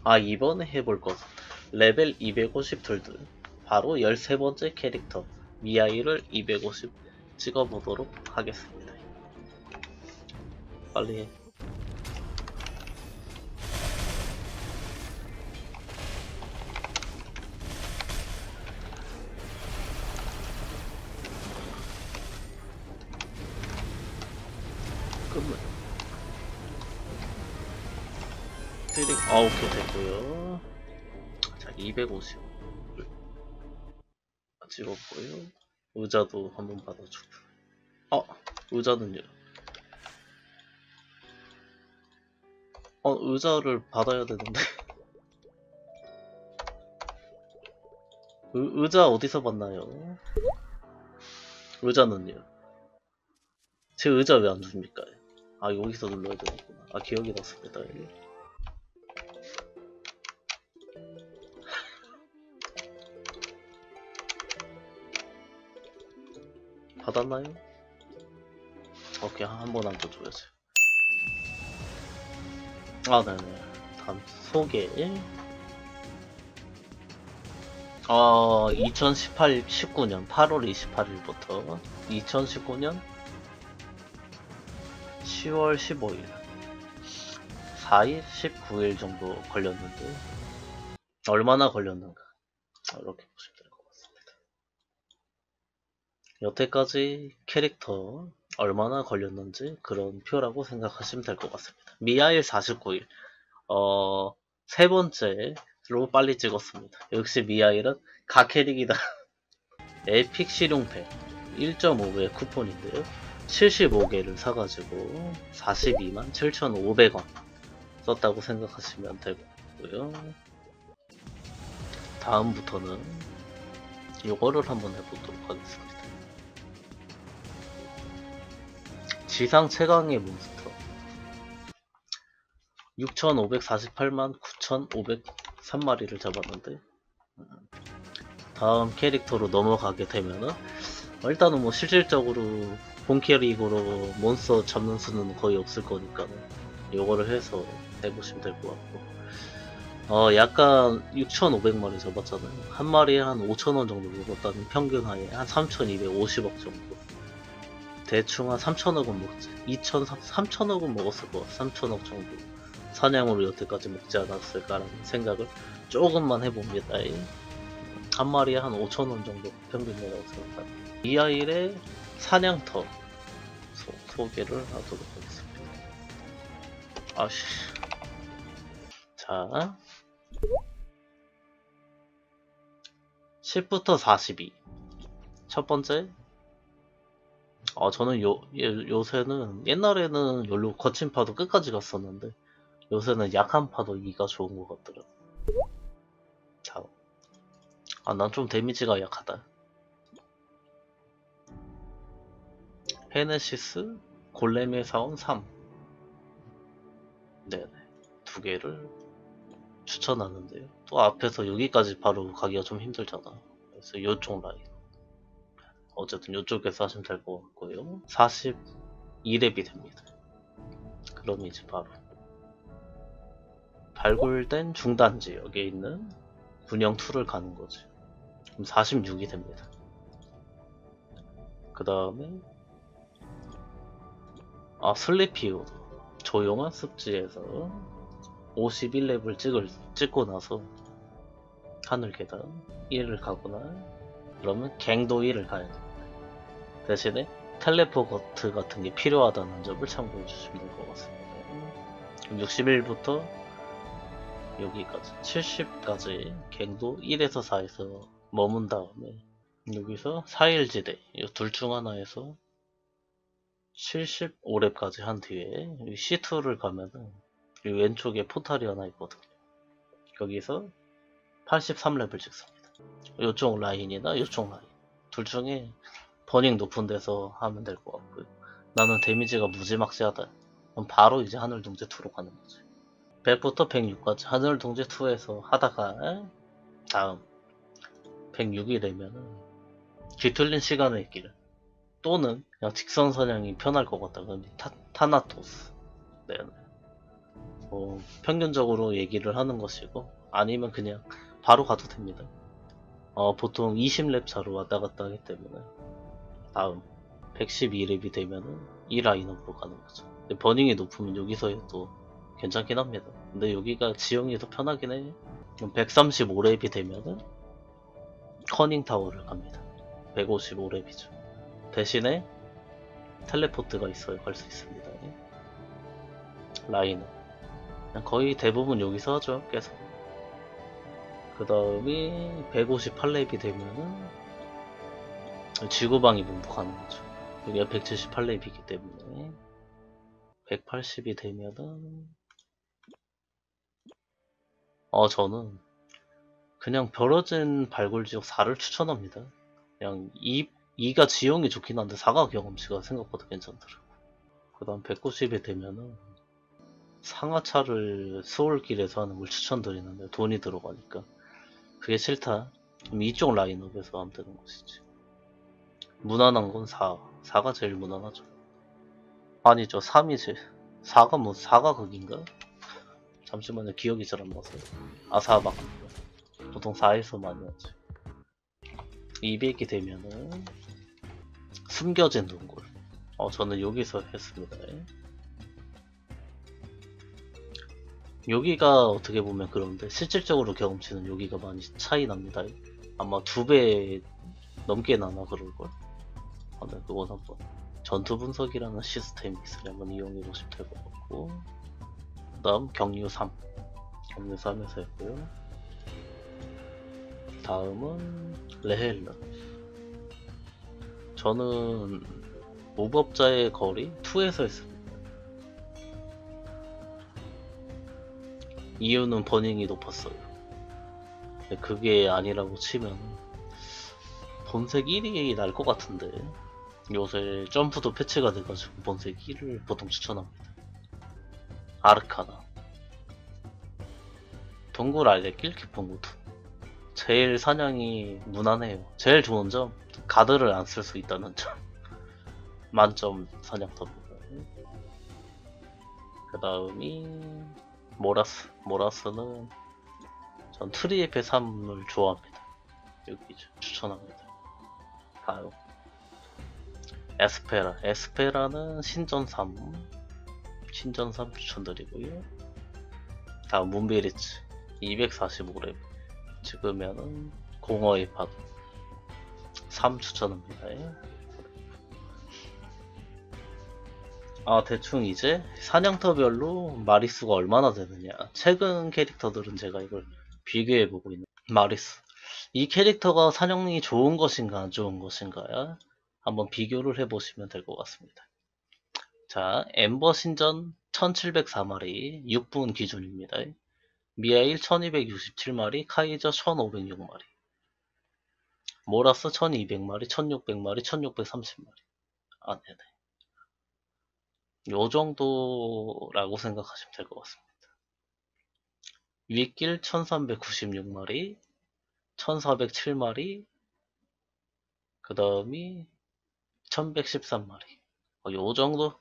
이번에 해볼 것은 레벨 250 둘드 바로 13번째 캐릭터 미아이를 250 찍어보도록 하겠습니다. 빨리 해. 끝내. 트릭, 오케이, 됐고요. 자, 250 찍었고요. 의자도 한번 받아주고. 의자는요? 의자를 받아야 되는데. 의자 어디서 받나요? 의자는요? 제 의자 왜 안 줍니까? 여기서 눌러야 되겠구나. 기억이 났습니다. 받았나요? 오케이, 한번 앉아줘야지. 네네. 다음 소개. 19년 8월 28일부터 2019년 10월 15일 4일 19일 정도 걸렸는데 얼마나 걸렸는가 이렇게 보시면 될 것 같습니다. 여태까지 캐릭터 얼마나 걸렸는지 그런 표라고 생각하시면 될 것 같습니다. 미아일 49일 세 번째로 빨리 찍었습니다. 역시 미아일은 가캐릭이다. 에픽 실용팩 1.5배 쿠폰인데요. 75개를 사가지고 42만 7,500원 썼다고 생각하시면 되고요. 다음부터는 이거를 한번 해보도록 하겠습니다. 지상 최강의 몬스터 6,548만 9,503마리를 잡았는데 다음 캐릭터로 넘어가게 되면은 일단은 뭐 실질적으로 본 캐릭으로 몬스터 잡는 수는 거의 없을 거니까 요거를 해서 해보시면 될 것 같고 약간 6,500마리 잡았잖아요. 한 마리에 한 5,000원 정도 먹었다는 평균 하에 한 3,250억 정도 대충 한 3,000억은 먹지. 3,000억은 먹었을 것 같아. 3,000억 정도 사냥으로 여태까지 먹지 않았을까라는 생각을 조금만 해봅니다. 한 마리에 한 5,000원 정도 평균이라고 생각합니다. 이 아이의 사냥터 소개를 하도록 하겠습니다. 자, 10부터 42. 첫 번째, 저는 요새는 옛날에는 열로 거친 파도 끝까지 갔었는데 요새는 약한 파도 2가 좋은 것 같더라고. 자, 난 좀 데미지가 약하다. 헤네시스 골렘의 사원 3. 네네. 두 개를 추천하는데요. 또 앞에서 여기까지 바로 가기가 좀 힘들잖아. 그래서 요쪽 라인. 어쨌든 요쪽에서 하시면 될 것 같고요. 42렙이 됩니다. 그럼 이제 바로 발굴된 중단 지역에 있는 군영 2를 가는 거지. 그럼 46이 됩니다. 그 다음에 슬리피우드 조용한 습지에서 51렙을 찍고 나서 하늘 계단 1을 가거나 그러면 갱도 1을 가야 됩니다. 대신에 텔레포트 같은 게 필요하다는 점을 참고해 주시면 될 것 같습니다. 61부터 여기까지 70까지 갱도 1에서 4에서 머문 다음에 여기서 4일지대 이 둘 중 하나에서 75렙까지 한 뒤에 C2를 가면은 이 왼쪽에 포탈이 하나 있거든요. 거기서 83렙을 찍습니다. 이쪽 라인이나 이쪽 라인 둘 중에 버닝 높은 데서 하면 될 것 같고요. 나는 데미지가 무지막지하다. 그럼 바로 이제 하늘동제 2로 가는 거지. 100부터 106까지 하늘동제 2에서 하다가 다음 106이 되면은 뒤틀린 시간의 길 또는 그냥 직선 사냥이 편할 것 같다. 그럼 타나토스. 네네. 평균적으로 얘기를 하는 것이고, 아니면 그냥 바로 가도 됩니다. 보통 20렙 차로 왔다 갔다 하기 때문에 다음 112렙이 되면은 이 라인업으로 가는 거죠. 근데 버닝이 높으면 여기서 해도 괜찮긴 합니다. 근데 여기가 지형이 더 편하긴 해. 135렙이 되면은 커닝 타워를 갑니다. 155렙이죠. 대신에 텔레포트가 있어요. 갈 수 있습니다. 라인은 그냥 거의 대부분 여기서 하죠. 계속. 그 다음이 158렙이 되면은 지구방위 분부 가는 거죠. 여기가 178렙이기 때문에 180이 되면은 저는 그냥 벼러진 발굴지역 4를 추천합니다. 그냥 2가 지형이 좋긴 한데 4가 경험치가 생각보다 괜찮더라고. 그 다음 190이 되면은 상하차를 수월길에서 하는 걸 추천드리는데 돈이 들어가니까 그게 싫다. 그럼 이쪽 라인업에서 하면 되는 것이지. 무난한 건 4가 제일 무난하죠. 아니죠, 3이지. 4가 극인가? 잠시만요, 기억이 잘 안 나서. 4 맞군요. 보통 4에서 많이 하지. 200이 되면은 숨겨진 동굴. 저는 여기서 했습니다. 여기가 어떻게 보면 그런데 실질적으로 경험치는 여기가 많이 차이 납니다. 아마 2배 넘게 나나 그럴걸. 네, 그건 한번 전투 분석이라는 시스템이 있으니 한번 이용해 보시면 될 것 같고, 그 다음 경유 3에서 했고요. 다음은 레헬르. 저는 무법자의 거리 2에서 했습니다. 이유는 버닝이 높았어요. 근데 그게 아니라고 치면 본색 1이 날 것 같은데, 요새 점프도 패치가 돼가지고 본색 1을 보통 추천합니다. 아르카나, 동굴 알레길, 깊은 구두. 제일 사냥이 무난해요. 제일 좋은 점, 가드를 안 쓸 수 있다는 점. 만점 사냥터입니다. 그 다음이 모라스는 전 트리에페 3을 좋아합니다. 여기죠, 추천합니다. 다음 에스페라는 신전 3 추천드리고요. 다음 문베리츠 245렙 찍으면은 공허의 파도 3 추천합니다. 대충 이제 사냥터별로 마리수가 얼마나 되느냐, 최근 캐릭터들은 제가 이걸 비교해보고 있는. 마리수, 이 캐릭터가 사냥이 좋은 것인가 안 좋은 것인가 한번 비교를 해보시면 될 것 같습니다. 자, 엠버 신전 1704마리 6분 기준입니다. 미하일 1267마리, 카이저 1506마리, 모라스 1200마리, 1600마리, 1630마리. 네네. 요 정도라고 생각하시면 될 것 같습니다. 윗길 1396마리, 1407마리, 그 다음이 1113마리. 요 정도?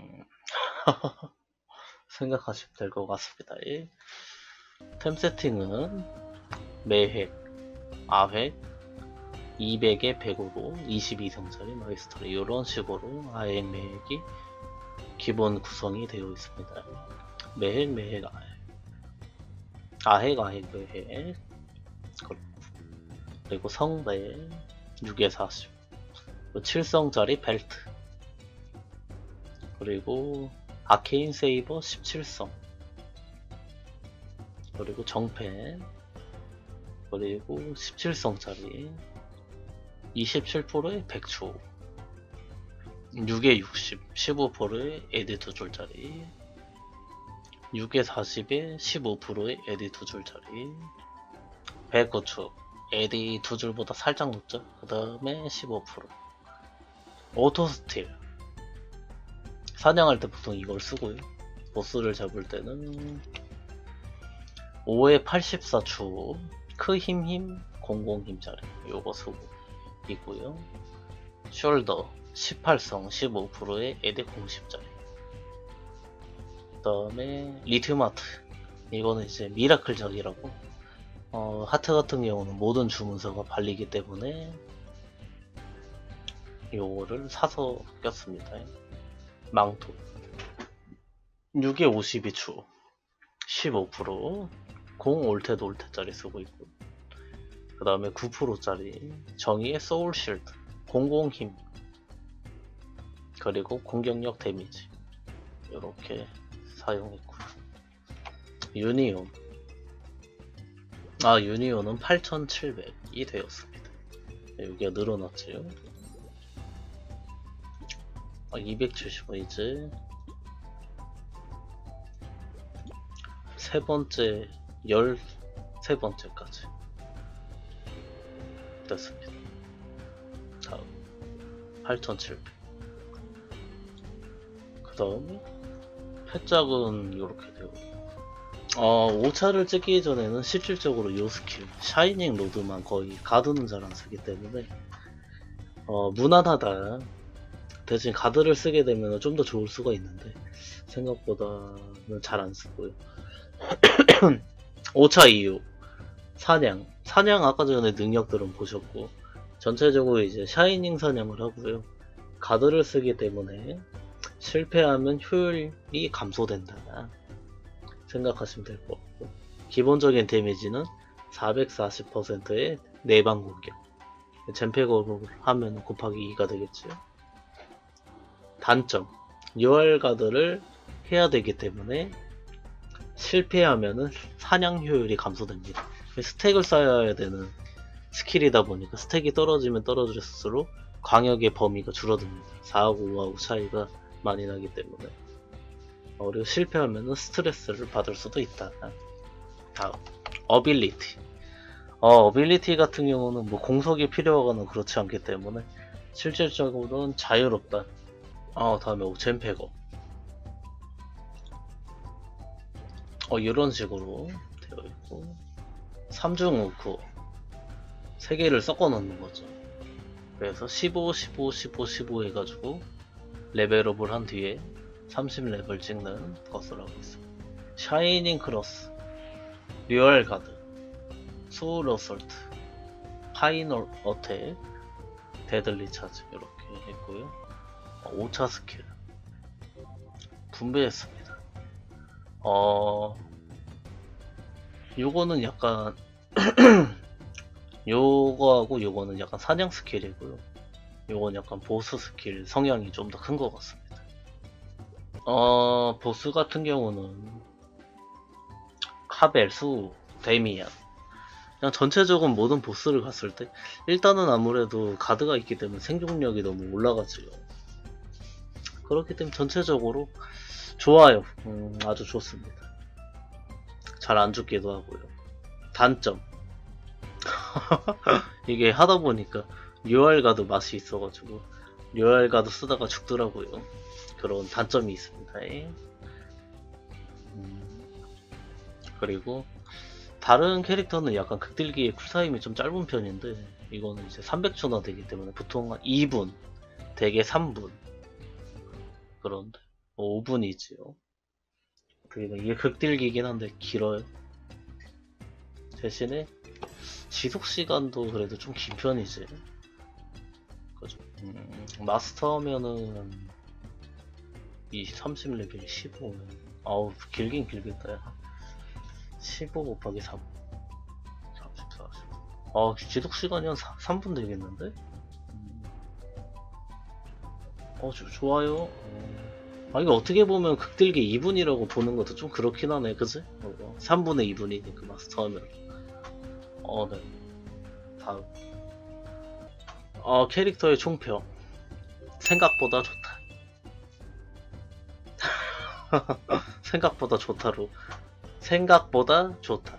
생각하시면 될 것 같습니다. 템 세팅은 매획, 아획, 200에 105로 22성짜리 마이스터리, 이런 식으로 아획, 매획이 기본 구성이 되어 있습니다. 매획, 매획, 아획, 아획, 매획, 그리고 성배 6에 40, 7성짜리 벨트, 그리고 아케인 세이버 17성, 그리고 정패, 그리고 17성짜리 27%의 백초, 6에 60, 15%의 에디 2줄짜리, 6에 40에 15%의 에디 2줄짜리, 109초, 에디 2줄보다 살짝 높죠? 그 다음에 15%. 오토스틸. 사냥할 때 보통 이걸 쓰고요. 보스를 잡을 때는 5에 84초, 크힘힘 00힘짜리 요거 쓰고 있고요. 숄더 18성 15%의 에디 010짜리. 그 다음에 리튬 하트. 이거는 이제 미라클작이라고. 하트 같은 경우는 모든 주문서가 발리기 때문에 요거를 사서 꼈습니다. 망토 6에 52추 15%, 공 올테도 올테짜리 쓰고 있고, 그 다음에 9%짜리 정의의 소울 실드 00 힘, 그리고 공격력 데미지 이렇게 사용했고요. 유니온, 유니온은 8700이 되었습니다. 여기가 늘어났지요. 275 이제 세 번째 13번째까지 됐습니다. 다음 8700. 그 다음에 패짝은 이렇게 되고, 5차를 찍기 전에는 실질적으로 요 스킬 샤이닝 로드만 거의 가드는 잘 안 쓰기 때문에 무난하다. 대신 가드를 쓰게 되면 좀 더 좋을 수가 있는데 생각보다는 잘 안 쓰고요. 5차 이후 사냥 아까 전에 능력들은 보셨고, 전체적으로 이제 샤이닝 사냥을 하고요. 가드를 쓰기 때문에 실패하면 효율이 감소된다 생각하시면 될 것 같고, 기본적인 데미지는 440%의 내방 공격, 젠팩으로 하면 곱하기 2가 되겠죠. 단점, 유알 가드를 해야 되기 때문에 실패하면은 사냥 효율이 감소됩니다. 스택을 쌓아야 되는 스킬이다 보니까 스택이 떨어지면 떨어질수록 광역의 범위가 줄어듭니다. 4하고 5하고 차이가 많이 나기 때문에. 그리고 실패하면은 스트레스를 받을 수도 있다. 다음, 어빌리티. 어빌리티 같은 경우는 뭐 공속이 필요하거나 그렇지 않기 때문에 실질적으로는 자유롭다. 다음에 젠팩업. 이런 식으로 되어 있고, 3중 5구 3개를 섞어 넣는 거죠. 그래서 15, 15, 15, 15 해가지고 레벨업을 한 뒤에 30레벨 찍는 것을 하고 있습니다. 샤이닝 크로스, 듀얼 가드, 소울 어설트, 파이널 어택, 데들리 차지 이렇게 했고요. 5차 스킬 분배했습니다. 요거는 약간 요거하고 요거는 약간 사냥 스킬이고요. 요건 약간 보스 스킬 성향이 좀 더 큰 것 같습니다. 보스 같은 경우는 카벨, 수, 데미안, 그냥 전체적인 모든 보스를 갔을 때 일단은 아무래도 가드가 있기 때문에 생존력이 너무 올라가지요. 그렇기 때문에 전체적으로 좋아요. 아주 좋습니다. 잘 안 죽기도 하고요. 단점, 이게 하다 보니까 듀얼 가드 맛이 있어가지고 듀얼 가드 쓰다가 죽더라고요. 그런 단점이 있습니다. 그리고 다른 캐릭터는 약간 극딜기의 쿨타임이 좀 짧은 편인데, 이거는 이제 300초나 되기 때문에 보통 한 2분, 대개 3분, 그런데 5분이지요. 그리고 이게 극딜기긴 한데 길어요. 대신에 지속시간도 그래도 좀 긴 편이지. 그죠? 마스터면은 이 30레벨 15면 길긴 길겠다. 야. 15 곱하기 3 30, 40. 지속시간이 한 3분 되겠는데? 좋아요. 이거 어떻게 보면 극딜기 2분이라고 보는 것도 좀 그렇긴 하네, 그지? 3분의 2분이니까 마스터하면. 네. 다음. 캐릭터의 총평. 생각보다 좋다. 생각보다 좋다로. 생각보다 좋다.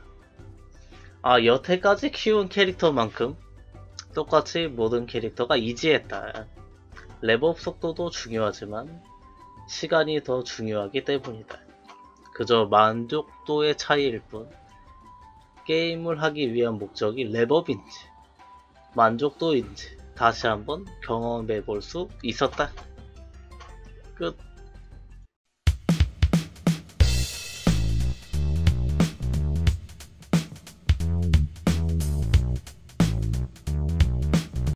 여태까지 키운 캐릭터만큼 똑같이 모든 캐릭터가 이지했다. 랩업 속도도 중요하지만 시간이 더 중요하기 때문이다. 그저 만족도의 차이일 뿐, 게임을 하기 위한 목적이 랩업인지 만족도인지 다시 한번 경험해 볼 수 있었다. 끝.